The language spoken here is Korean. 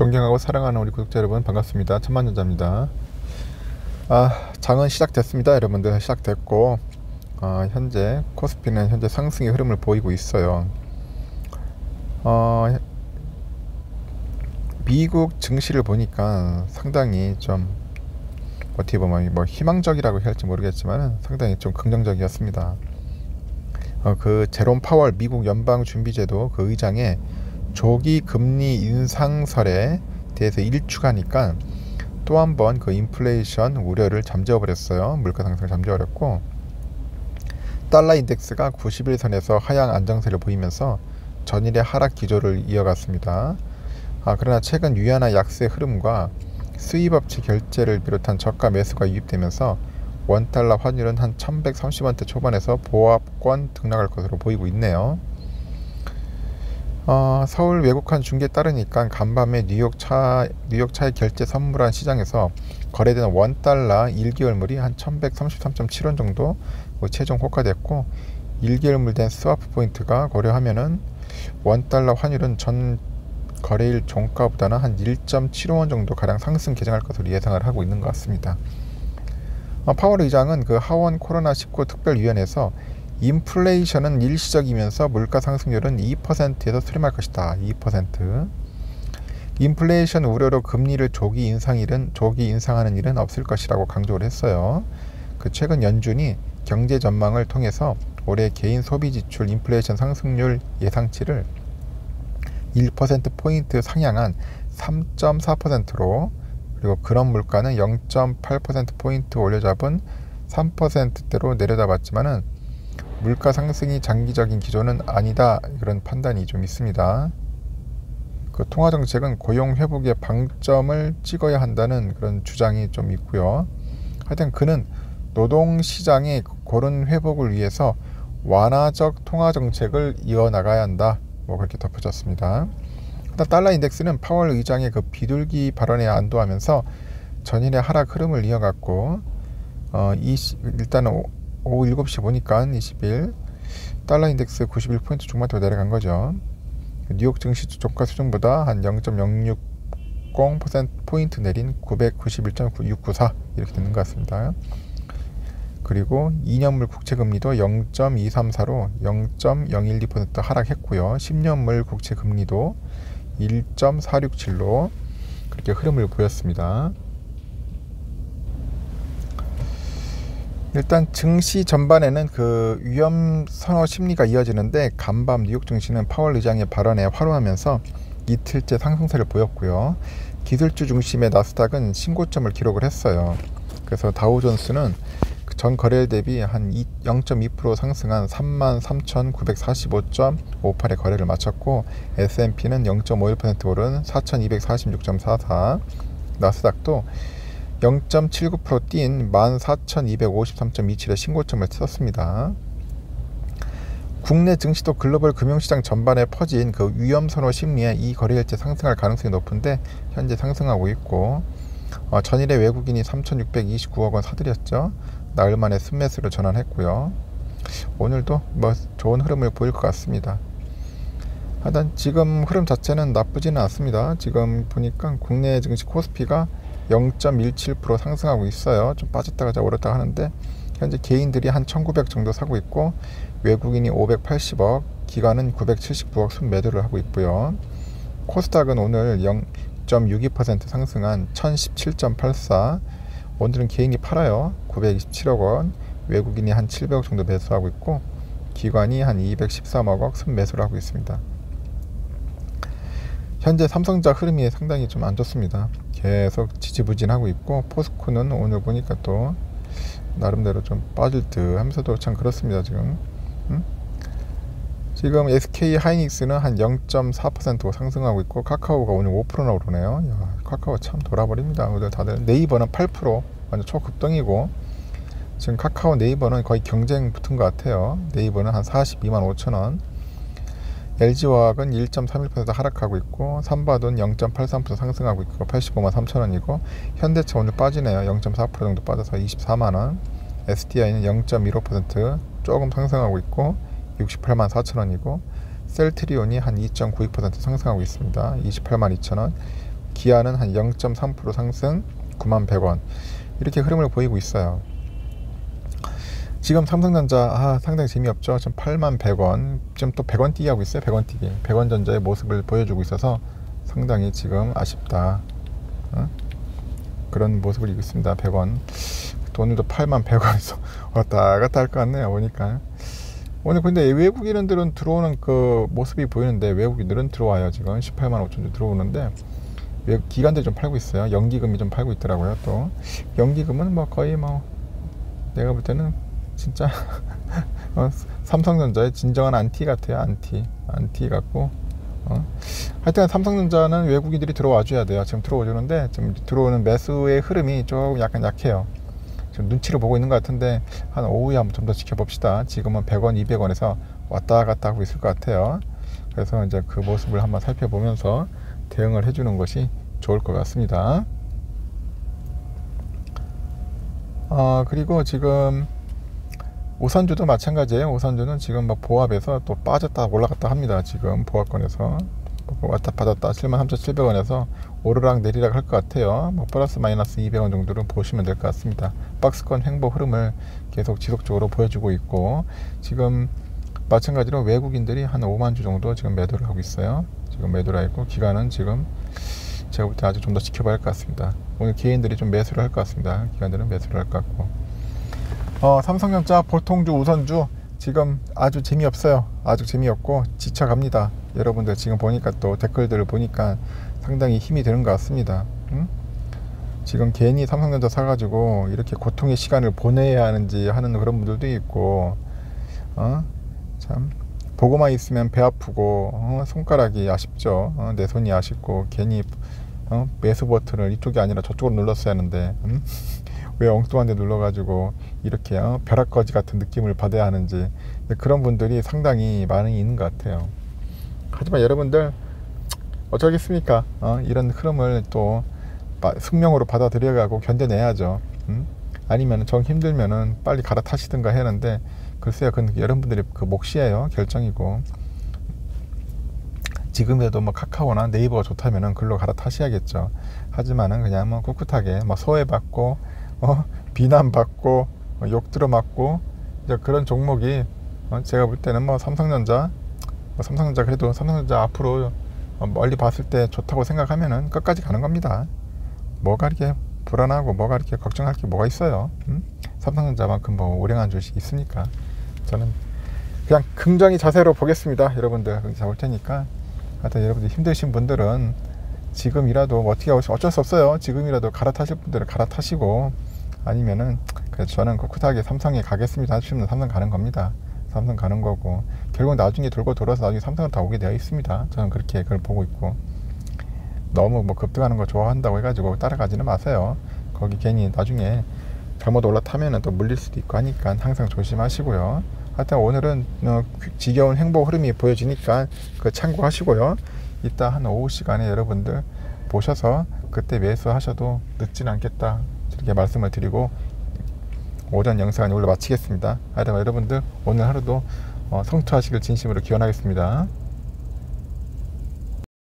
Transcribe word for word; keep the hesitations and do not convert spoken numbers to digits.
존경하고 사랑하는 우리 구독자 여러분, 반갑습니다. 천만전자입니다. 아, 장은 시작됐습니다. 여러분들, 시작됐고 어, 현재 코스피는 현재 상승의 흐름을 보이고 있어요. 어, 미국 증시를 보니까 상당히 좀 어떻게 보면 뭐 희망적이라고 해야 할지 모르겠지만 상당히 좀 긍정적이었습니다. 어, 그 제롬 파월 미국 연방준비제도 그 의장의 조기 금리 인상설에 대해서 일축하니까 또 한 번 그 인플레이션 우려를 잠재워 버렸어요. 물가 상승을 잠재워 버렸고, 달러 인덱스가 구십 일선에서 하향 안정세를 보이면서 전일의 하락 기조를 이어갔습니다. 아, 그러나 최근 위안화 약세 흐름과 수입업체 결제를 비롯한 저가 매수가 유입되면서 원달러 환율은 한 천백삼십 원대 초반에서 보합권 등락할 것으로 보이고 있네요. 어, 서울 외국환 중계에 따르니까 간밤에 뉴욕차, 뉴욕차의 결제 선물한 시장에서 거래되는 원달러 일 개월물이 한 천백삼십삼 점 칠 원 정도 최종 호가됐고, 일 개월물 된 스와프 포인트가 고려하면은 원달러 환율은 전 거래일 종가보다는 한 일 점 칠오 원 정도 가량 상승 개정할 것으로 예상을 하고 있는 것 같습니다. 어, 파월 의장은 그 하원 코로나 십구 특별위원회에서 인플레이션은 일시적이면서 물가 상승률은 이 퍼센트에서 수렴할 것이다. 이 퍼센트. 인플레이션 우려로 금리를 조기 인상 일은 조기 인상하는 일은 없을 것이라고 강조를 했어요. 그 최근 연준이 경제 전망을 통해서 올해 개인 소비 지출 인플레이션 상승률 예상치를 일 퍼센트 포인트 상향한 삼 점 사 퍼센트로, 그리고 그런 물가는 영 점 팔 퍼센트 포인트 올려잡은 삼 퍼센트대로 내려다봤지만은 물가 상승이 장기적인 기조는 아니다, 그런 판단이 좀 있습니다. 그 통화정책은 고용 회복의 방점을 찍어야 한다는 그런 주장이 좀 있고요. 하여튼 그는 노동시장의 고른 회복을 위해서 완화적 통화정책을 이어나가야 한다, 뭐 그렇게 덧붙였습니다. 달러 인덱스는 파월 의장의 그 비둘기 발언에 안도하면서 전일의 하락 흐름을 이어갔고, 어, 이십, 일단은 오후 일곱 시 보니까 이십 일 달러 인덱스 구십일 포인트 중반대로 내려간 거죠. 뉴욕 증시 주가 수준보다 한 영 점 영육공 퍼센트 포인트 내린 구백구십일 점 육구사 이렇게 되는 것 같습니다. 그리고 이 년물 국채금리도 영 점 이삼사로 영 점 영일이 퍼센트 하락했고요. 십 년물 국채금리도 일 점 사육칠로 그렇게 흐름을 보였습니다. 일단 증시 전반에는 그 위험 선호 심리가 이어지는데, 간밤 뉴욕 증시는 파월 의장의 발언에 활용하면서 이틀째 상승세를 보였고요. 기술주 중심의 나스닥은 신고점을 기록을 했어요. 그래서 다우존스는 전 거래일 대비 한 영 점 이 퍼센트 상승한 삼만 삼천구백사십오 점 오팔에 거래를 마쳤고, 에스 앤 피는 영 점 오일 퍼센트 오른 사천이백사십육 점 사사, 나스닥도 영 점 칠구 퍼센트 뛴 만 사천이백오십삼 점 이칠의 신고점을 찍었습니다. 국내 증시도 글로벌 금융시장 전반에 퍼진 그 위험선호 심리에 이 거래일째 상승할 가능성이 높은데 현재 상승하고 있고, 어, 전일에 외국인이 삼천육백이십구억 원 사들였죠. 나흘 만에 순매수로 전환했고요. 오늘도 뭐 좋은 흐름을 보일 것 같습니다. 하여튼 지금 흐름 자체는 나쁘지는 않습니다. 지금 보니까 국내 증시 코스피가 영 점 일칠 퍼센트 상승하고 있어요. 좀 빠졌다가 오르다가 하는데, 현재 개인들이 한 천구백 정도 사고 있고, 외국인이 오백팔십억, 기관은 구백칠십구억 순매도를 하고 있고요. 코스닥은 오늘 영 점 육이 퍼센트 상승한 천십칠 점 팔사, 오늘은 개인이 팔아요. 구백이십칠억 원, 외국인이 한 칠백억 정도 매수하고 있고, 기관이 한 이백십삼억 순매수를 하고 있습니다. 현재 삼성전자 흐름이 상당히 좀 안 좋습니다. 계속 지지부진하고 있고, 포스코는 오늘 보니까 또 나름대로 좀 빠질 듯 하면서도 참 그렇습니다. 지금 음? 지금 에스케이 하이닉스는 한 영 점 사 퍼센트 상승하고 있고, 카카오가 오늘 오 퍼센트나 오르네요. 야, 카카오 참 돌아버립니다. 오늘 다들. 네이버는 팔 퍼센트 완전 초급등이고, 지금 카카오 네이버는 거의 경쟁 붙은 것 같아요. 네이버는 한 사십이만 오천 원, 엘지화학은 일 점 삼일 퍼센트 하락하고 있고, 삼바돈 영 점 팔삼 퍼센트 상승하고 있고 팔십오만 삼천 원이고, 현대차 오늘 빠지네요. 영 점 사 퍼센트 정도 빠져서 이십사만 원, 에스디아이는 영 점 일오 퍼센트 조금 상승하고 있고 육십팔만 사천 원이고, 셀트리온이 한 이 점 구이 퍼센트 상승하고 있습니다. 이십팔만 이천 원, 기아는 한 영 점 삼 퍼센트 상승 구만 백 원 이렇게 흐름을 보이고 있어요. 지금 삼성전자 아, 상당히 재미없죠. 지금 팔만 백 원 지금 또 백 원 뛰기 하고 있어요. 백 원 뛰기 백 원 전자의 모습을 보여주고 있어서 상당히 지금 아쉽다. 어? 그런 모습을 이고 있습니다. 백 원 오늘도 팔만 백 원에서 왔다 갔다 할 것 같네요. 보니까 오늘 근데 외국인들은 들어오는 그 모습이 보이는데 외국인들은 들어와요. 지금 십팔만 오천 주 들어오는데 외국 기관들이 좀 팔고 있어요. 연기금이 좀 팔고 있더라고요. 또 연기금은 뭐 거의 뭐 내가 볼 때는 진짜 어, 삼성전자의 진정한 안티 같아요. 안티 안티 같고 어. 하여튼 삼성전자는 외국인들이 들어와 줘야 돼요. 지금 들어와 주는데 지금 들어오는 매수의 흐름이 조금 약간 약해요. 지금 눈치를 보고 있는 것 같은데 한 오후에 한번 좀 더 지켜봅시다. 지금은 백 원, 이백 원에서 왔다 갔다 하고 있을 것 같아요. 그래서 이제 그 모습을 한번 살펴보면서 대응을 해주는 것이 좋을 것 같습니다. 어, 그리고 지금 오산주도 마찬가지예요. 오산주는 지금 막 보합에서 또 빠졌다 올라갔다 합니다. 지금 보합권에서 왔다 받았다 칠만 삼천칠백 원에서 오르락 내리락 할 것 같아요. 뭐 플러스 마이너스 이백 원 정도를 보시면 될 것 같습니다. 박스권 횡보 흐름을 계속 지속적으로 보여주고 있고 지금 마찬가지로 외국인들이 한 오만 주 정도 지금 매도를 하고 있어요. 지금 매도를 하고 있고 기간은 지금 제가 볼 때 아주 좀 더 지켜봐야 할 것 같습니다. 오늘 개인들이 좀 매수를 할 것 같습니다. 기관들은 매수를 할 것 같고 어, 삼성전자 보통주 우선주 지금 아주 재미없어요. 아주 재미없고 지쳐갑니다. 여러분들 지금 보니까 또 댓글들을 보니까 상당히 힘이 드는 것 같습니다. 응? 지금 괜히 삼성전자 사가지고 이렇게 고통의 시간을 보내야 하는지 하는 그런 분들도 있고 어? 참 보고만 있으면 배 아프고 어? 손가락이 아쉽죠. 어? 내 손이 아쉽고 괜히 어? 매수 버튼을 이쪽이 아니라 저쪽으로 눌렀어야 하는데 음? 왜 엉뚱한 데 눌러가지고 이렇게 어? 벼락거지 같은 느낌을 받아야 하는지 그런 분들이 상당히 많이 있는 것 같아요. 하지만 여러분들 어쩌겠습니까? 어? 이런 흐름을 또 숙명으로 받아들여가고 견뎌내야죠. 음? 아니면 정 힘들면은 빨리 갈아타시든가 해야 하는데 글쎄요, 그건 여러분들의 그 몫이에요. 결정이고 지금이라도 뭐 카카오나 네이버가 좋다면은 글로 갈아타셔야겠죠. 하지만은 그냥 뭐 꿋꿋하게 뭐 소외받고 어? 비난받고 어, 욕 들어맞고 이제 그런 종목이 어? 제가 볼 때는 뭐 삼성전자 뭐 삼성전자 그래도 삼성전자 앞으로 어, 멀리 봤을 때 좋다고 생각하면은 끝까지 가는 겁니다. 뭐가 이렇게 불안하고 뭐가 이렇게 걱정할 게 뭐가 있어요. 음? 삼성전자만큼 뭐 오랭한 주식이 있으니까 저는 그냥 긍정의 자세로 보겠습니다. 여러분들 그렇게 볼 테니까 하여튼 여러분들 힘드신 분들은 지금이라도 뭐 어떻게 하고 어쩔 수 없어요. 지금이라도 갈아타실 분들은 갈아타시고 아니면은 그래서 저는 꿋꿋하게 삼성에 가겠습니다 하시면 삼성 가는 겁니다. 삼성 가는 거고 결국 나중에 돌고 돌아서 나중에 삼성을 다 오게 되어 있습니다. 저는 그렇게 그걸 보고 있고 너무 뭐 급등하는 거 좋아한다고 해가지고 따라가지는 마세요. 거기 괜히 나중에 잘못 올라타면은 또 물릴 수도 있고 하니까 항상 조심하시고요. 하여튼 오늘은 어, 지겨운 행보 흐름이 보여지니까 그 참고하시고요. 이따 한 오후 시간에 여러분들 보셔서 그때 매수하셔도 늦진 않겠다 이렇게 말씀을 드리고 오전 영상은 오늘 마치겠습니다. 하여튼 여러분들 오늘 하루도 어, 성투하시길 진심으로 기원하겠습니다.